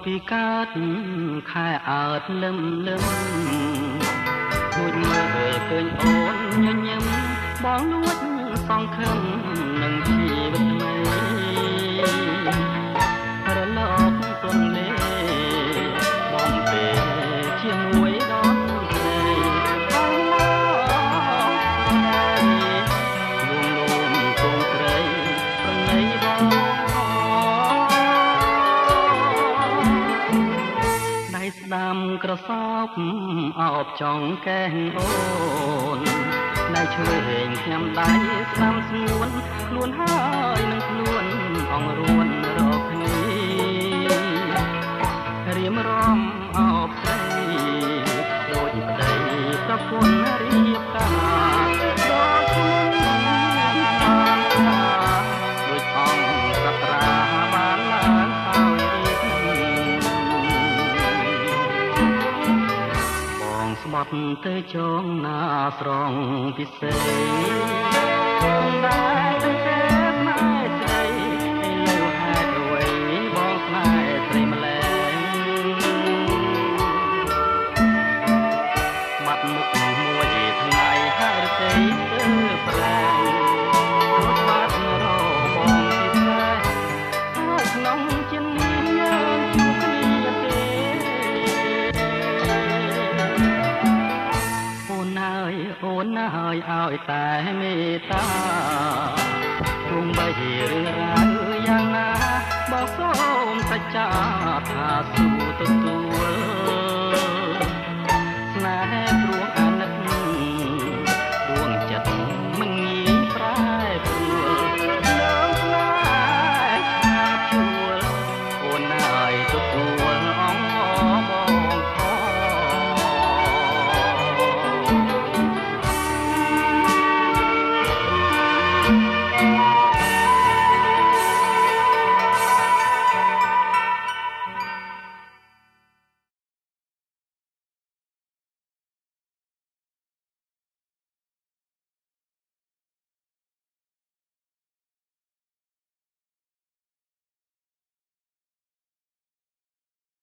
ពីកើតខែអើតលឹមលឹមរួចមើលឃើញអូនញញឹមបងលួចសង្ឃឹមនឹងជីវិតថ្មីរលកទន់លេបងពេជាមួយដល់ស្រីបងឡងលួងគងស្រីប្រណីបងដៃស្ដាំក្រសោបអោបចង់កែងអូនដៃឆ្វេងខ្ញុំដៃស្ដាំស្ងួនខ្លួនហើយនឹងខ្លួនអងរួនរកគ្នារៀមរំអោបស្រីដូចប្តីប្រពន្ធរៀបការដល់ខ្លួនបានថាដូចអង្គសត្រាបានឡើងហើយរៀបបងស្បត់ទៅចងណាស្រងពិសេសដែរទៅទេស្នេហ៍ស្រីឥឡូវហេតុអ្វីបងស្នេហ៍ស្រីម្ល៉េះបាត់មុខមួយថ្ងៃហើយរទេទៅប្រែងរត់បាត់របងពិសេសហើយក្នុងចិននេះយើងជួបគ្នាទេអូនហើយឲ្យតែមេត្តាទោះបីរឿងរ៉ាវយ៉ាងណាបងសូមសច្ចាថាស៊ូទ